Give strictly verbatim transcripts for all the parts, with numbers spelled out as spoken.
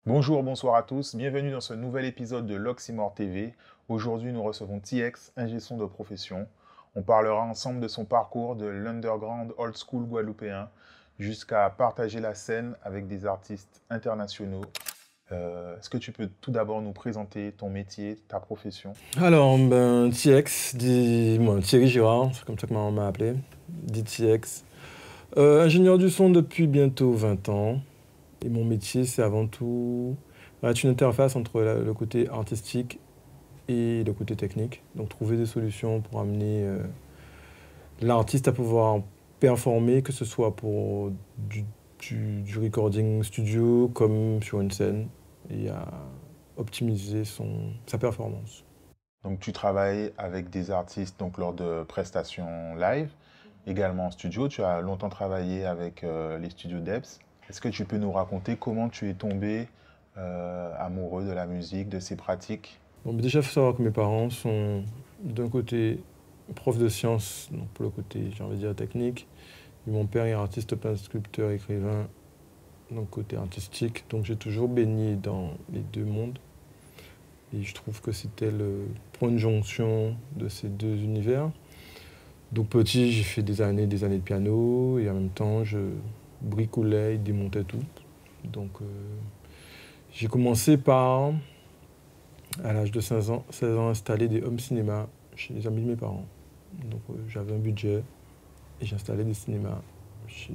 Bonjour, bonsoir à tous, bienvenue dans ce nouvel épisode de l'Oxymore T V. Aujourd'hui, nous recevons T X, ingé son de profession. On parlera ensemble de son parcours de l'underground old school guadeloupéen jusqu'à partager la scène avec des artistes internationaux. Euh, Est-ce que tu peux tout d'abord nous présenter ton métier, ta profession? Alors, ben, T X, dit moi, Thierry Girard, c'est comme ça que maman m'a appelé, dit T X. Euh, ingénieur du son depuis bientôt vingt ans. Et mon métier, c'est avant tout être une interface entre la- le côté artistique et le côté technique. Donc, trouver des solutions pour amener euh, l'artiste à pouvoir performer, que ce soit pour du, du- du recording studio comme sur une scène, et à optimiser son, sa performance. Donc tu travailles avec des artistes donc, lors de prestations live, également en studio. Tu as longtemps travaillé avec euh, les studios Debs. Est-ce que tu peux nous raconter comment tu es tombé euh, amoureux de la musique, de ces pratiques? Bon, mais déjà, il faut savoir que mes parents sont d'un côté profs de sciences, donc pour le côté, j'ai envie de dire, technique. Et mon père est artiste, peintre, sculpteur, écrivain, donc côté artistique. Donc j'ai toujours baigné dans les deux mondes. Et je trouve que c'était le point de jonction de ces deux univers. Donc petit, j'ai fait des années, des années de piano, et en même temps, je bricolais et démontais tout. Donc euh, j'ai commencé par, à l'âge de seize ans, seize ans, installer des home cinéma chez les amis de mes parents. Donc euh, j'avais un budget et j'installais des cinémas chez,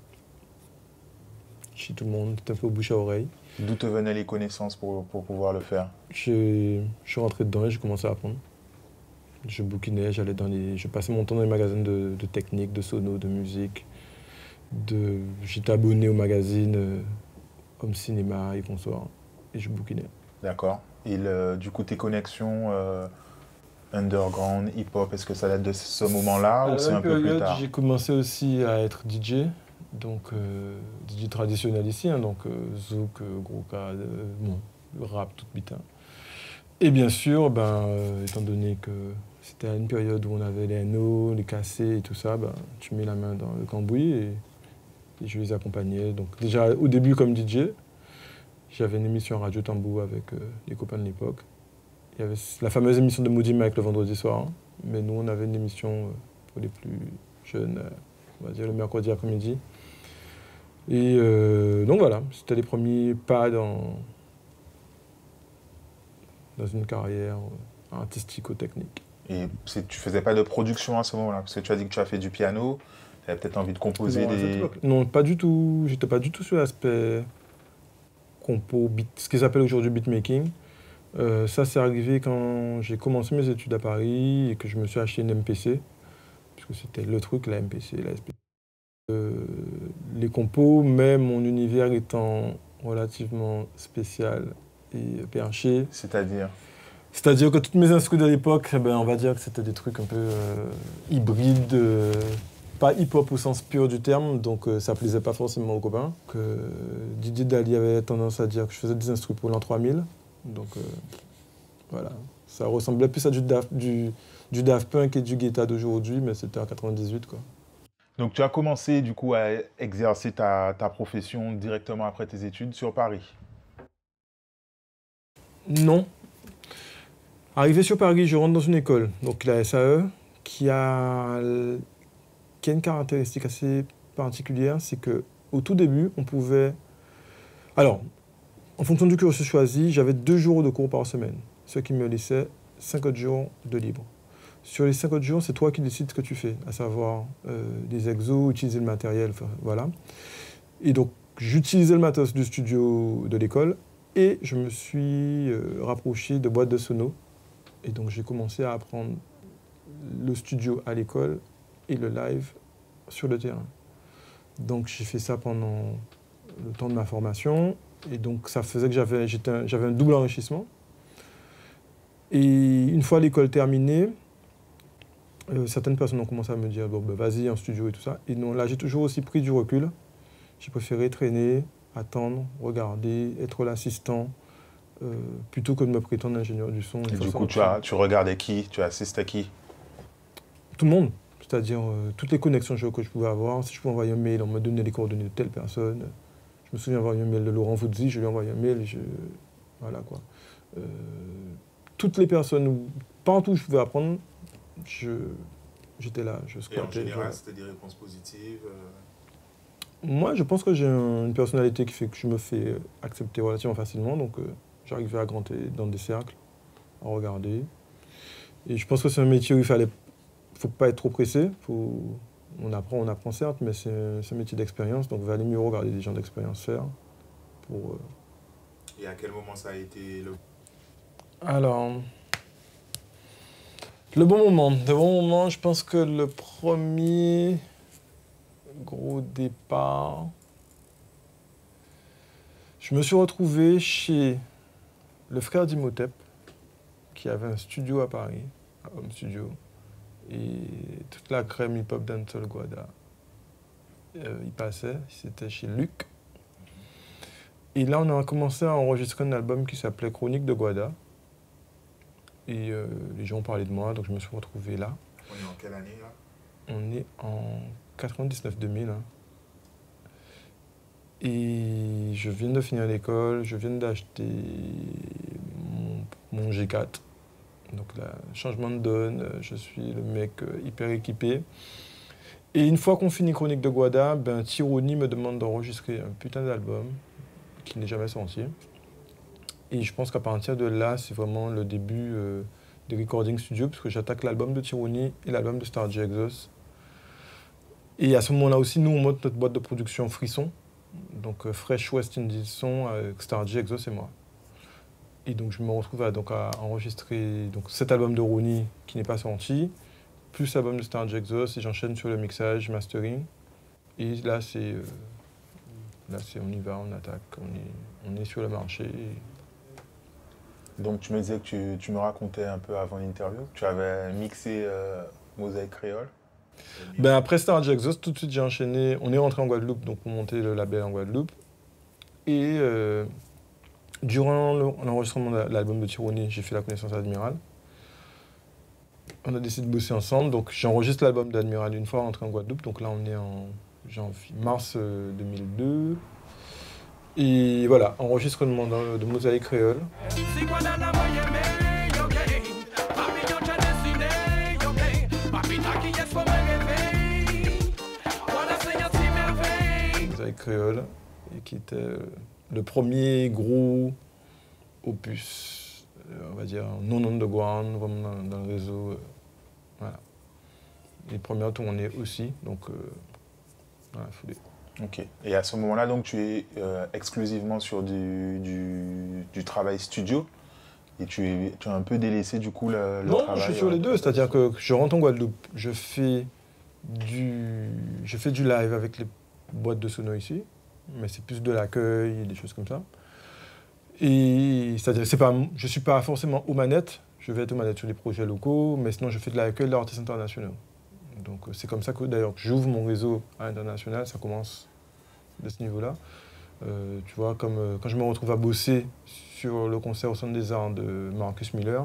chez tout le monde, c'était un peu bouche à oreille. D'où te venaient les connaissances pour, pour pouvoir le faire? Je, je suis rentré dedans et j'ai commencé à apprendre. Je bouquinais, j'allais dans les, je passais mon temps dans les magasins de, de technique, de sono, de musique. De, j'étais abonné au magazine euh, home cinéma et consorts et je bouquinais. D'accord. Et le- du coup, tes connexions euh, underground, hip-hop, est-ce que ça date de ce moment-là À ou la c'est même un peu plus période, tard? j'ai commencé aussi à être D J, donc euh, D J traditionnel ici, hein, donc euh, zouk, euh, gros cas, euh, bon, le rap, tout bitin. Et bien sûr, ben, euh, étant donné que c'était à une période où on avait les N O, les cassés et tout ça, ben, tu mets la main dans le cambouis et, et je les accompagnais. Donc déjà au début comme D J, j'avais une émission à Radio Tambou avec euh, les copains de l'époque. Il y avait la fameuse émission de Moody Mike le vendredi soir, hein, mais nous on avait une émission euh, pour les plus jeunes, euh, on va dire le mercredi après-midi. Et euh, donc voilà, c'était les premiers pas dans, dans une carrière euh, artistico-technique. Et c'est- tu faisais pas de production à ce moment-là? Parce que tu as dit que tu as fait du piano, tu avais peut-être envie de composer Non, à cette des... époque, non, pas du tout. J'étais pas du tout sur l'aspect compo, beat, ce qu'ils appellent aujourd'hui beatmaking. Euh, ça, c'est arrivé quand j'ai commencé mes études à Paris et que je me suis acheté une M P C, puisque c'était le truc, la M P C, la S P C. Euh, les compos, même mon univers étant relativement spécial et perché. C'est-à-dire? C'est-à-dire que toutes mes instruments de l'époque, eh ben, on va dire que c'était des trucs un peu euh, hybrides, euh, pas hip-hop au sens pur du terme, donc euh, ça plaisait pas forcément aux copains. Que Didier Dali avait tendance à dire que je faisais des instruments pour l'an trois mille, donc euh, voilà. Ça ressemblait plus à du Daft, du, du Daft Punk et du Guetta d'aujourd'hui, mais c'était en quatre-vingt-dix-huit, quoi. Donc tu as commencé du coup à exercer ta, ta profession directement après tes études sur Paris. Non. Arrivé sur Paris, je rentre dans une école, donc la S A E, qui a, qui a une caractéristique assez particulière, c'est que au tout début, on pouvait... Alors, en fonction du cursus choisi, j'avais deux jours de cours par semaine, ce qui me laissait cinquante jours de libre. Sur les cinquante jours, c'est toi qui décides ce que tu fais, à savoir euh, des exos, utiliser le matériel, enfin, voilà. Et donc, j'utilisais le matos du studio de l'école et je me suis euh, rapproché de boîtes de sono. Et donc, j'ai commencé à apprendre le studio à l'école et le live sur le terrain. Donc, j'ai fait ça pendant le temps de ma formation. Et donc, ça faisait que j'avais, j'étais un, j'avais un double enrichissement. Et une fois l'école terminée, euh, certaines personnes ont commencé à me dire, bon, ben, vas-y, en studio et tout ça. Et non, là, j'ai toujours aussi pris du recul. J'ai préféré traîner, attendre, regarder, être l'assistant, euh, plutôt que de me prétendre ingénieur du son. Et Une du façon coup, de tu, faire. as, tu regardais qui? Tu assistes à qui? Tout le monde, c'est-à-dire euh, toutes les connexions que je pouvais avoir. Si je pouvais envoyer un mail, on me donnait les coordonnées de telle personne. Je me souviens avoir eu un mail de Laurent Voudzy, je lui ai envoyé un mail, et je... voilà quoi. Euh, toutes les personnes, partout où je pouvais apprendre, je... j'étais là, je squattais. Et en général, voilà. c'était des réponses positives euh... Moi, je pense que j'ai un, une personnalité qui fait que je me fais accepter relativement facilement, donc euh, j'arrivais à grandir dans des cercles, à regarder. Et je pense que c'est un métier où il fallait, faut pas être trop pressé. Faut, on apprend, on apprend certes, mais c'est un métier d'expérience, donc il valait mieux regarder des gens d'expérience faire. Pour, euh... Et à quel moment ça a été le... Alors, le bon moment. Le bon moment, je pense que le premier gros départ, je me suis retrouvé chez le frère d'Imhotep, qui avait un studio à Paris, un home studio, et toute la crème hip-hop dancehall Guada, euh, il passait, c'était chez Luc. Et là, on a commencé à enregistrer un album qui s'appelait Chronique de Guada. Et euh, les gens parlaient de moi, donc je me suis retrouvé là. On est en quelle année là? On est en quatre-vingt-dix-neuf deux mille. Hein. Et je viens de finir l'école, je viens d'acheter mon, mon G quatre. Donc là, changement de donne, je suis le mec hyper équipé. Et une fois qu'on finit Chronique de Guada, ben, Tironi me demande d'enregistrer un putain d'album qui n'est jamais sorti. Et je pense qu'à partir de là, c'est vraiment le début euh, des recording studios, parce que j'attaque l'album de Tironi et l'album de Star J Exos. Et à ce moment-là aussi, nous, on monte notre boîte de production Frisson, donc euh, Fresh West Indies Son avec Star J Exos et moi. Et donc je me retrouve à, donc, à enregistrer donc, cet album de Ronnie qui n'est pas sorti, plus l'album de Star J Exos, et j'enchaîne sur le mixage, mastering. Et là, c'est, euh, là, c'est on y va, on attaque, on est, on est sur le marché. Donc tu me disais que tu, tu me racontais un peu avant l'interview, tu avais mixé euh, Mosaïque Créole. Ben après Star J Exos, tout de suite j'ai enchaîné, on est rentré en Guadeloupe, donc pour monter le label en Guadeloupe. Et euh, durant l'enregistrement de l'album de Tironi, j'ai fait la connaissance d'Admiral. On a décidé de bosser ensemble, donc j'enregistre l'album d'Admiral une fois rentré en Guadeloupe, donc là on est en janvier, mars deux mille deux. Et voilà, enregistrement de, de Mosaïque Créole. Mosaïque Créole, et qui était euh, le premier gros opus, euh, on va dire non underground, vraiment dans, dans le réseau. Euh, voilà. Les premières tournées aussi, donc euh, voilà, foulée. Ok. Et à ce moment-là, donc, tu es euh, exclusivement sur du, du, du travail studio et tu, es, tu as un peu délaissé du coup le, le non, travail. Non, je suis sur euh, les deux. C'est-à-dire que je rentre en Guadeloupe, je fais du, je fais du live avec les boîtes de sono ici, mais c'est plus de l'accueil et des choses comme ça. Et c'est-à-dire que c'est pas, je ne suis pas forcément aux manettes, je vais être aux manettes sur les projets locaux, mais sinon je fais de l'accueil d'artistes internationaux. Donc c'est comme ça que d'ailleurs j'ouvre mon réseau à l'international, ça commence de ce niveau-là. Euh, tu vois, comme euh, quand je me retrouve à bosser sur le concert au Centre des Arts de Marcus Miller.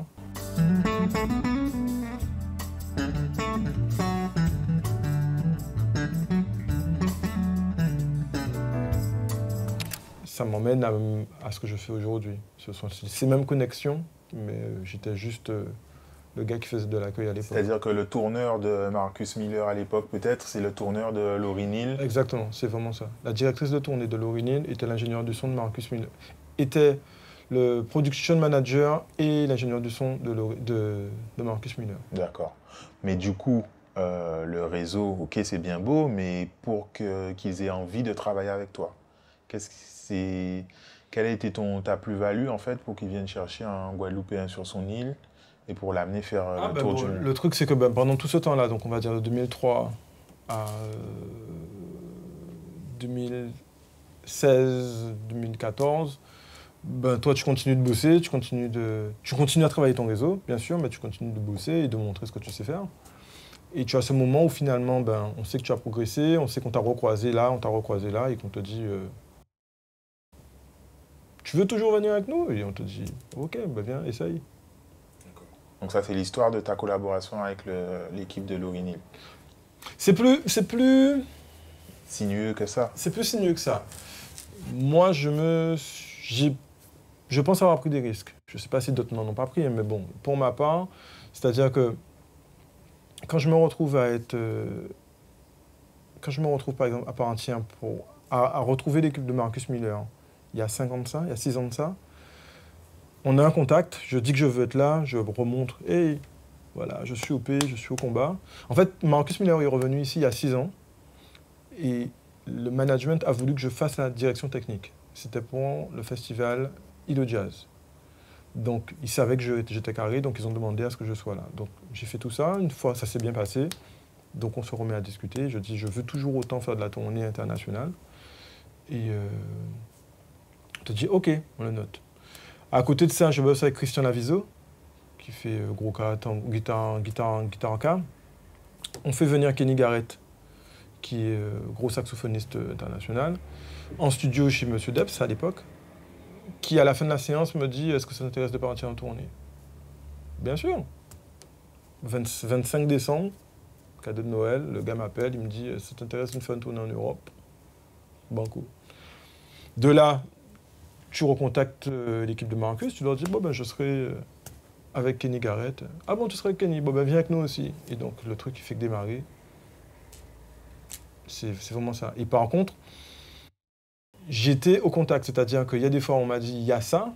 Ça m'emmène à, à ce que je fais aujourd'hui. Ce sont ces mêmes connexions, mais euh, j'étais juste euh, le gars qui faisait de l'accueil à l'époque. C'est-à-dire que le tourneur de Marcus Miller à l'époque, peut-être, c'est le tourneur de Laurie Neal. Exactement, c'est vraiment ça. La directrice de tournée de Laurie Neal était l'ingénieur du son de Marcus Miller. Était le production manager et l'ingénieur du son de, de, de Marcus Miller. D'accord. Mais du coup, euh, le réseau, ok, c'est bien beau, mais pour que, qu'ils aient envie de travailler avec toi, qu'est-ce que c'est, quelle a été ton, ta plus-value en fait pour qu'ils viennent chercher un Guadeloupéen sur son île et pour l'amener faire ah le ben tour bon, du monde? Le truc, c'est que ben, pendant tout ce temps-là, donc on va dire de deux mille trois à euh, deux mille seize deux mille quatorze, ben, toi, tu continues de bosser, tu continues, de, tu continues à travailler ton réseau, bien sûr, mais tu continues de bosser et de montrer ce que tu sais faire. Et tu as ce moment où finalement, ben, on sait que tu as progressé, on sait qu'on t'a recroisé là, on t'a recroisé là, et qu'on te dit euh, tu veux toujours venir avec nous? Et on te dit ok, ben viens, essaye. Donc ça, c'est l'histoire de ta collaboration avec l'équipe de Laurie Neal. C'est plus, c'est plus sinueux que ça. C'est plus sinueux que ça. moi, je me... j'ai- je pense avoir pris des risques. Je ne sais pas si d'autres n'en ont pas pris, mais bon, pour ma part, c'est-à-dire que quand je me retrouve à être... euh, quand je me retrouve, par exemple, à part entière pour... à, à retrouver l'équipe de Marcus Miller, il y a cinq ans de ça, il y a six ans de ça, on a un contact, je dis que je veux être là, je remonte, hey, voilà, je suis au P, je suis au combat. En fait, Marcus Miller est revenu ici il y a six ans, et le management a voulu que je fasse la direction technique. C'était pour le festival Ido Jazz. Donc, ils savaient que je- j'étais carré, donc ils ont demandé à ce que je sois là. Donc, j'ai fait tout ça. Une fois, ça s'est bien passé. Donc, on se remet à discuter. Je dis, je veux toujours autant faire de la tournée internationale. Et euh, on te dit, OK, on le note. À côté de ça, je bosse avec Christian Laviso, qui fait euh, gros karaté, guitare, guitare, guitare en K. On fait venir Kenny Garrett, qui est euh, gros saxophoniste euh, international, en studio chez Monsieur Debs à l'époque, qui à la fin de la séance me dit, est-ce que ça t'intéresse de partir en tournée? Bien sûr. vingt vingt-cinq décembre, cadeau de Noël, le gars m'appelle, il me dit, ça t'intéresse de faire une tournée en Europe? Banco. De là, tu recontactes euh, l'équipe de Marcus, tu leur dis, bon ben je serai euh, avec Kenny Garrett. Ah bon, tu seras avec Kenny? Bon ben viens avec nous aussi. Et donc le truc qui fait que démarrer, c'est c'est vraiment ça. Et par contre, j'étais au contact, c'est-à-dire qu'il y a des fois on m'a dit, il y a ça,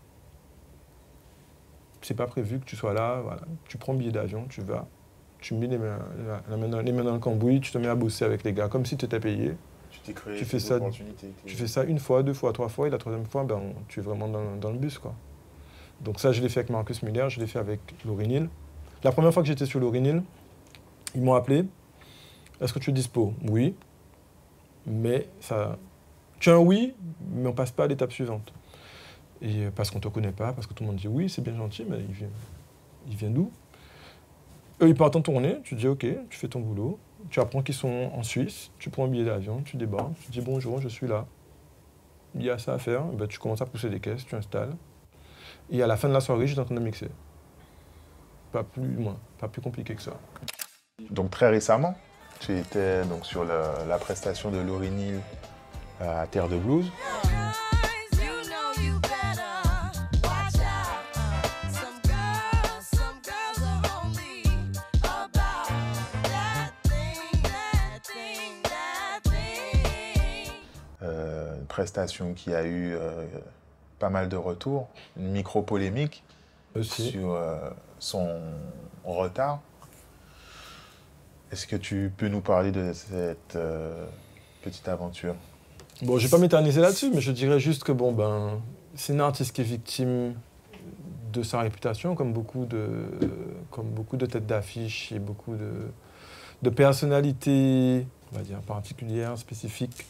c'est pas prévu que tu sois là, voilà. Tu prends le billet d'avion, tu vas, tu mets les mains, la- la main dans, les mains dans le cambouis, tu te mets à bosser avec les gars, comme si tu étais payé. Tu t'es créé Tu fais des ça- opportunités. Tu fais ça une fois, deux fois, trois fois, et la troisième fois, ben, tu es vraiment dans, dans le bus, quoi. Donc ça, je l'ai fait avec Marcus Miller, je l'ai fait avec Lauryn Hill. La première fois que j'étais sur Lauryn Hill, ils m'ont appelé. Est-ce que tu es dispo? Oui. Mais ça... Tu as un oui, mais on passe pas à l'étape suivante. Et parce qu'on te connaît pas, parce que tout le monde dit oui, c'est bien gentil, mais il vient, il vient d'où? Eux, ils partent en tournée, tu dis ok, tu fais ton boulot. Tu apprends qu'ils sont en Suisse, tu prends un billet d'avion, tu débarques, tu dis bonjour, je suis là. Il y a ça à faire, ben, tu commences à pousser des caisses, tu installes. Et à la fin de la soirée, j'étais en train de mixer. Pas plus, moins, pas plus compliqué que ça. Donc très récemment, tu étais donc sur le- la prestation de Lauryn Hill à Terre de Blues. You know you better watch out. Some girls, some girls are only about that thing, that thing, that thing. Euh, une prestation qui a eu euh, pas mal de retours, une micro-polémique Aussi. sur euh, son retard. Est-ce que tu peux nous parler de cette euh, petite aventure? Bon, je vais pas m'éterniser là-dessus, mais je dirais juste que bon, ben, c'est une artiste qui est victime de sa réputation, comme beaucoup de, comme beaucoup de têtes d'affiche et beaucoup de, de personnalités, on va dire, particulières, spécifiques.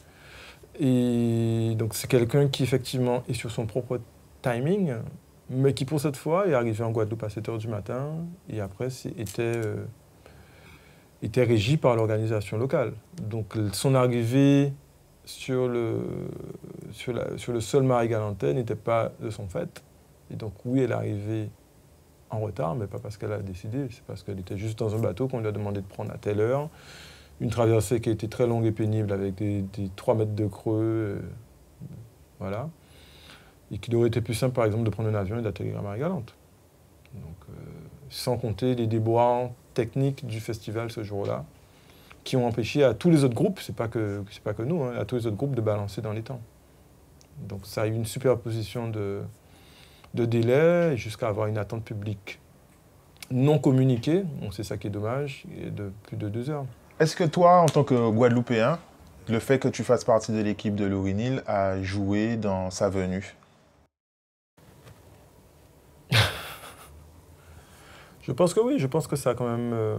Et donc, c'est quelqu'un qui, effectivement, est sur son propre timing, mais qui, pour cette fois, est arrivé en Guadeloupe à sept heures du matin, et après, c'est- était, euh, était régi par l'organisation locale. Donc, son arrivée sur le, sur la- sur le sol Marie-Galantais n'était pas de son fait. Et donc, oui, elle est arrivée en retard, mais pas parce qu'elle a décidé, c'est parce qu'elle était juste dans un bateau qu'on lui a demandé de prendre à telle heure. Une traversée qui a été très longue et pénible avec des, des trois mètres de creux, euh, voilà. Et qu'il aurait été plus simple, par exemple, de prendre un avion et d'atterrir à Marie-Galante. Donc, euh, sans compter les déboires techniques du festival ce jour-là, qui ont empêché à tous les autres groupes, c'est pas que, c'est pas que nous, hein, à tous les autres groupes de balancer dans les temps. Donc ça a eu une superposition de, de délais jusqu'à avoir une attente publique non communiquée, donc c'est ça qui est dommage, et de plus de deux heures. Est-ce que toi, en tant que Guadeloupéen, le fait que tu fasses partie de l'équipe de Lauryn Hill a joué dans sa venue? Je pense que oui, je pense que ça a quand même euh,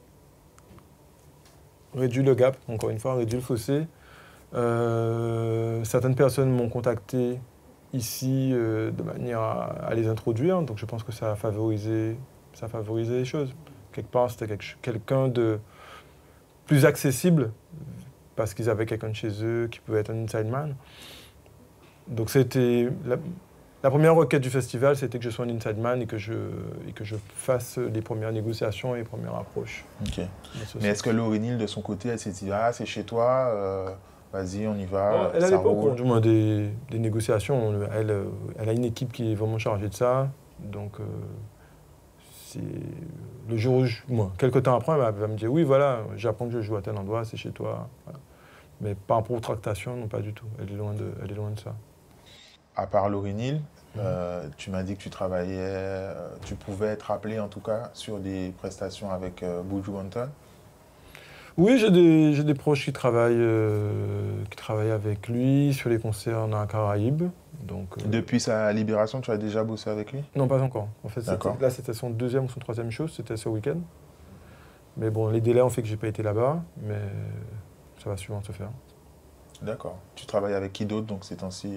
réduit le gap, encore une fois, réduit le fossé. Euh, certaines personnes m'ont contacté ici euh, de manière à, à les introduire, donc je pense que ça a favorisé, ça a favorisé les choses. Quelque part, c'était quelque- quelqu'un de plus accessible parce qu'ils avaient quelqu'un de chez eux qui pouvait être un inside man. Donc c'était la, la première requête du festival, c'était que je sois un inside man et que je, et que je fasse les premières négociations et les premières approches. Ok. dans ce Mais est-ce sens. que Lauryn Hill, de son côté, elle s'est dit « Ah, c'est chez toi, euh, vas-y, on y va, Elle a ça l'époque, roule. du moins des, des négociations. Elle, euh, elle a une équipe qui est vraiment chargée de ça. Donc, euh, c'est le jour où, je, moi, quelques temps après, elle va, va me dire oui, voilà, j'apprends que je joue à tel endroit, c'est chez toi. Voilà. Mais par rapport aux tractations, non, pas du tout. Elle est loin de, elle est loin de ça. À part Lauryn Hill, euh, tu m'as dit que tu travaillais, euh, tu pouvais être appelé en tout cas sur des prestations avec euh, Buju Banton. Oui, j'ai des, j'ai des proches qui travaillent, euh, qui travaillent avec lui sur les concerts dans la Caraïbe. Donc, euh, Depuis sa libération, tu as déjà bossé avec lui? non, pas encore. En fait, c'était- D'accord. là, c'était son deuxième ou son troisième show, c'était ce week-end. Mais bon, les délais ont fait que j'ai pas été là-bas, mais ça va sûrement se faire. D'accord. Tu travailles avec qui d'autre donc ces temps-ci?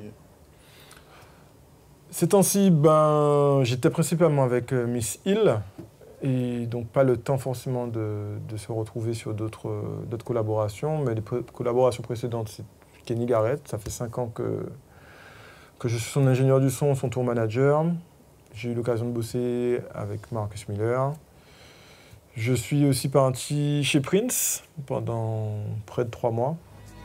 Ces temps-ci, ben, j'étais principalement avec euh, Miss Hill, et donc pas le temps forcément de, de se retrouver sur d'autres euh, d'autres collaborations, mais les pré- collaborations précédentes, c'est Kenny Garrett, ça fait cinq ans que, que je suis son ingénieur du son, son tour manager. J'ai eu l'occasion de bosser avec Marcus Miller. Je suis aussi parti chez Prince pendant près de trois mois.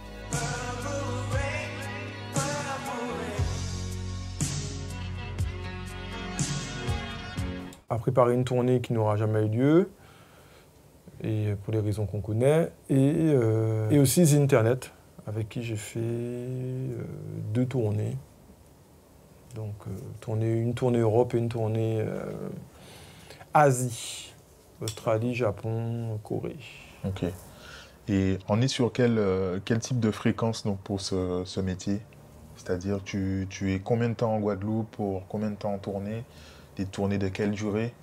À préparer une tournée qui n'aura jamais eu lieu, et pour les raisons qu'on connaît, et, euh, et aussi The Internet, avec qui j'ai fait euh, deux tournées. Donc euh, tournée, une tournée Europe et une tournée euh, Asie, Australie, Japon, Corée. Ok. Et on est sur quel, euh, quel type de fréquence donc, pour ce, ce métier? C'est-à-dire, tu, tu es combien de temps en Guadeloupe, pour combien de temps en tournée? Des tournées de quelle durée?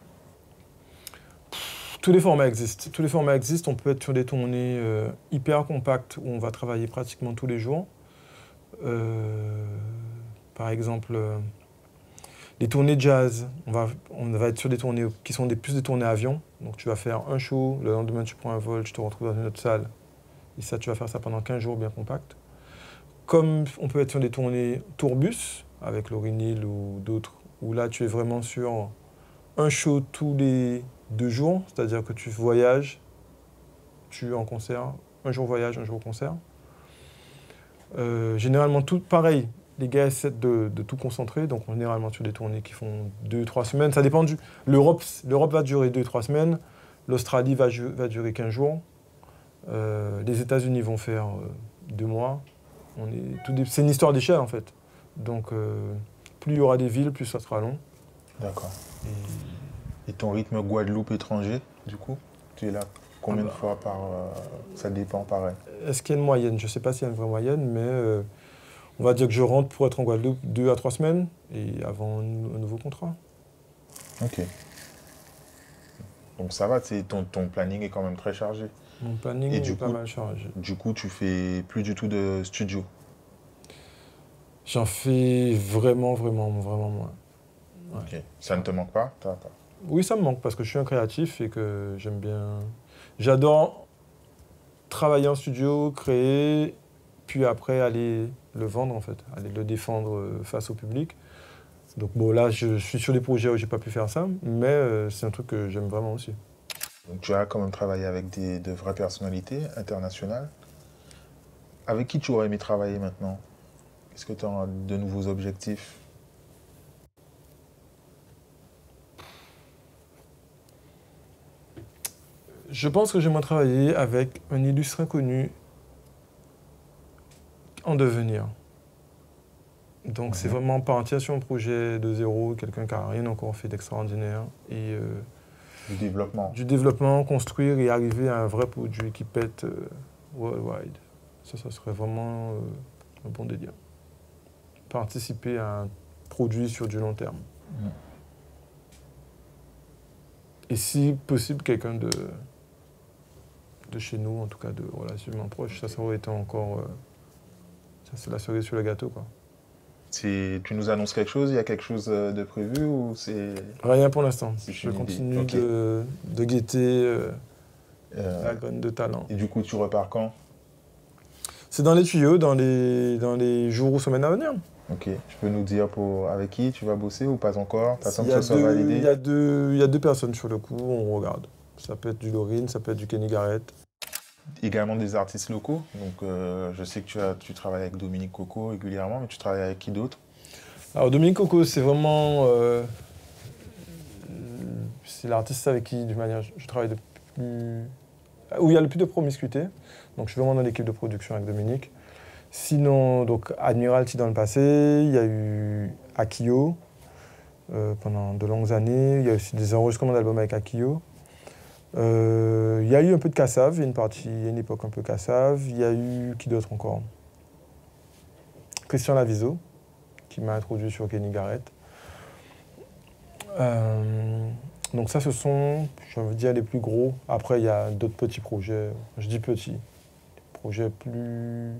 Tous les formats existent. Tous les formats existent. On peut être sur des tournées euh, hyper compactes où on va travailler pratiquement tous les jours. Euh, par exemple, euh, les tournées jazz. On va, on va être sur des tournées qui sont des, plus des tournées avion. Donc tu vas faire un show, le lendemain tu prends un vol, tu te retrouves dans une autre salle. Et ça, tu vas faire ça pendant quinze jours bien compact. Comme on peut être sur des tournées tourbus avec Lauryn Hill ou d'autres, où là tu es vraiment sur un show tous les deux jours, c'est-à-dire que tu voyages, tu es en concert, un jour voyage, un jour concert. Euh, généralement, tout pareil, les gars essaient de, de tout concentrer, donc on est généralement sur des tournées qui font deux trois semaines, ça dépend du... L'Europe, l'Europe va durer deux trois semaines, l'Australie va, ju- va durer quinze jours, euh, les États-Unis vont faire euh, deux mois. On est, tout des- c'est une histoire d'échelle en fait. Donc euh, plus il y aura des villes, plus ça sera long. D'accord. Et Et ton rythme Guadeloupe étranger, du coup? Tu es là combien Ah de bah. fois par... euh, ça dépend pareil. est-ce qu'il y a une moyenne? Je ne sais pas s'il y a une vraie moyenne, mais euh, on va dire que je rentre pour être en Guadeloupe deux à trois semaines et avant un, un nouveau contrat. Ok. Donc ça va, c'est- ton, ton planning est quand même très chargé. Mon planning Et est du pas coup- mal chargé. Du coup, tu fais plus du tout de studio. J'en fais vraiment, vraiment, vraiment moins. Ouais. Ok. Ça ne te manque pas? T'as- t'as- Oui, ça me manque parce que je suis un créatif et que j'aime bien. J'adore travailler en studio, créer, puis après aller le vendre en fait, aller le défendre euh, face au public. Donc bon, là, je, je suis sur des projets où j'ai pas pu faire ça, mais euh, c'est un truc que j'aime vraiment aussi. Donc tu as quand même travaillé avec des, de vraies personnalités internationales. Avec qui tu aurais aimé travailler maintenant? Est-ce que tu as de nouveaux objectifs? Je pense que j'aimerais travailler avec un illustre inconnu en devenir. Donc c'est Mhm. vraiment partir sur un projet de zéro, quelqu'un qui n'a rien encore fait d'extraordinaire, et euh, Du développement. du développement, construire et arriver à un vrai produit qui pète euh, worldwide. Ça, ça serait vraiment euh, un bon délire. Participer à un produit sur du long terme. Mhm. Et si possible, quelqu'un de, de chez nous, en tout cas de relativement proche, ça, ça aurait été encore... euh, ça, c'est la cerise sur le gâteau, quoi. C'est- Tu nous annonces quelque chose? Il y a quelque chose euh, de prévu ou c'est... Rien pour l'instant. C'est Je une idée. continue Ok. de, de guetter euh, euh, la graine de talent. Et du coup, tu repars quand? C'est dans les tuyaux, dans les, dans les jours ou semaines à venir. Ok. Tu peux nous dire pour... avec qui tu vas bosser ou pas encore? T'attends Il que y a ce soit deux- validé? il y a deux- il y a deux personnes sur le coup, on regarde. Ça peut être du Lauryn, ça peut être du Kenny Garrett. également des artistes locaux. Donc, euh, je sais que tu, as, tu travailles avec Dominique Coco régulièrement, mais tu travailles avec qui d'autre? Alors Dominique Coco, c'est vraiment euh, c'est l'artiste avec qui, d'une manière, je travaille depuis où il y a le plus de promiscuité. Donc je suis vraiment dans l'équipe de production avec Dominique. Sinon, donc Admiralty dans le passé, il y a eu Akio euh, pendant de longues années. Il y a aussi des enregistrements d'albums avec Akio. Euh, il y a eu un peu de Kassav, il y a une partie, il y a une époque un peu Kassav. Il y a eu qui d'autre encore? Christian Laviso, qui m'a introduit sur Kenny Garrett. Euh, donc ça, ce sont, je veux dire, les plus gros. Après, il y a d'autres petits projets. Je dis petits. Projets plus,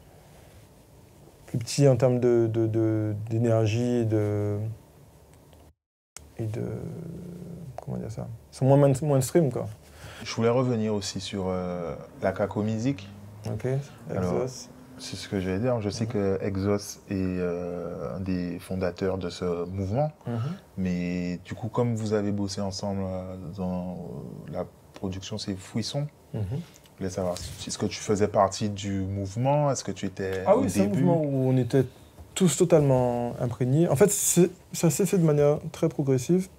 plus petits en termes de, de, de, d'énergie et de, et de... Comment dire ça? Ils sont moins main- mainstream, quoi. Je voulais revenir aussi sur euh, la Kako Music. Ok, Alors, Exos. c'est ce que j'allais dire. Je sais que Exos est euh, un des fondateurs de ce mouvement. Mhm. Mais du coup, comme vous avez bossé ensemble euh, dans euh, la production, c'est Fouisson. Mhm. Je voulais savoir, est-ce que tu faisais partie du mouvement? Est-ce que tu étais Ah au oui, c'est un début? mouvement où on était tous totalement imprégnés. En fait, c'est- ça s'est fait de manière très progressive.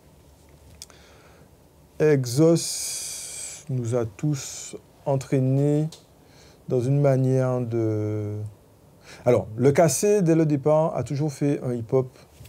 Exos nous a tous entraînés dans une manière de... Alors, le Cassé, dès le départ, a toujours fait un hip-hop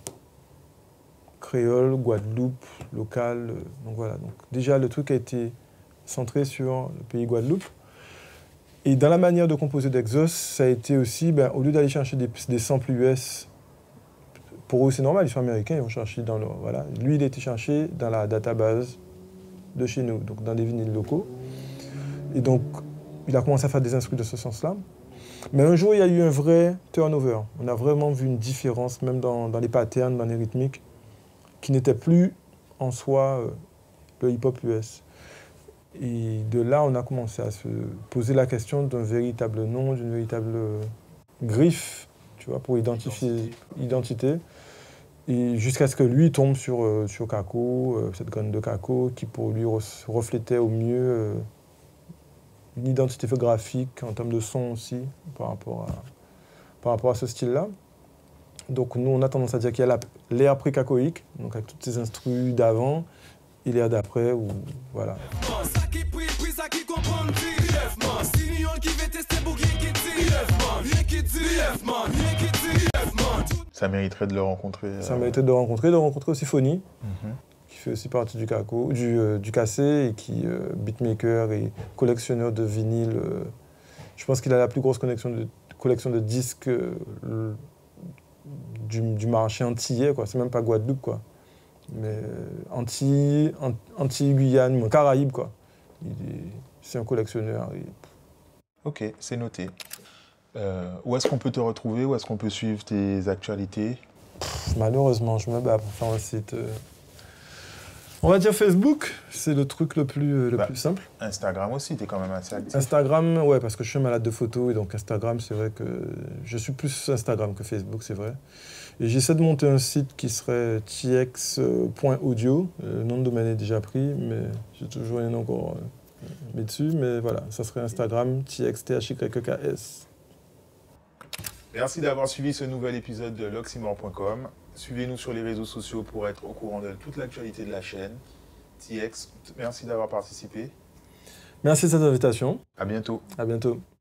créole, Guadeloupe, local. euh, Donc voilà. Donc, déjà, le truc a été centré sur le pays Guadeloupe. Et dans la manière de composer d'Exos, ça a été aussi, ben, au lieu d'aller chercher des, des samples U S, pour eux c'est normal, ils sont américains, ils vont chercher dans le... Voilà. Lui, il a été cherché dans la database de chez nous, donc dans des vinyles locaux. Et donc, il a commencé à faire des instruments de ce sens-là. Mais un jour, il y a eu un vrai turnover. On a vraiment vu une différence, même dans, dans les patterns, dans les rythmiques, qui n'était plus en soi euh, le hip-hop U S. Et de là, on a commencé à se poser la question d'un véritable nom, d'une véritable euh, griffe, tu vois, pour identifier identité. Et jusqu'à ce que lui tombe sur, euh, sur Kako, euh, cette graine de Kako, qui pour lui re- reflétait au mieux euh, une identité graphique en termes de son aussi, par rapport à, par rapport à ce style-là. Donc nous, on a tendance à dire qu'il y a la- l'ère pré-cacoïque, donc avec toutes ces instrus d'avant, et l'ère d'après, où voilà. Ça qui prie, prie, ça qui comprend, dit brièvement. Signal qui veut tester pour rien qui dit brièvement. Rien qui dit brièvement, rien qui dit brièvement. Ça mériterait de le rencontrer. euh, Ça mérité de le rencontrer, de rencontrer aussi Phony, mhm. qui fait aussi partie du, Kako, du, euh, du Cassé, et qui euh, beatmaker et collectionneur de vinyle. euh, je pense qu'il a la plus grosse collection de, collection de disques euh, le- du, du marché antillais, quoi. C'est même pas Guadeloupe, quoi. Mais euh, Antilles, Ant- Antilles, Guyane, Caraïbes, quoi. Il est- C'est un collectionneur. et- Ok, c'est noté. Euh, où est-ce qu'on peut te retrouver? Où est-ce qu'on peut suivre tes actualités? Pff, malheureusement, je me bats pour faire un site. euh, On va dire Facebook, c'est le truc le plus, euh, le Bah. plus simple. Instagram aussi, tu es quand même assez actif. Instagram, ouais, parce que je suis malade de photos, et donc Instagram, c'est vrai que je suis plus Instagram que Facebook, c'est vrai. Et j'essaie de monter un site qui serait t x point audio. Le nom de domaine est déjà pris, mais j'ai toujours rien encore euh, mis dessus. Mais voilà, ça serait Instagram, tx, t h y k s. Merci d'avoir suivi ce nouvel épisode de l'oxymore point com. Suivez-nous sur les réseaux sociaux pour être au courant de toute l'actualité de la chaîne. T X, merci d'avoir participé. Merci de cette invitation. À bientôt. À bientôt.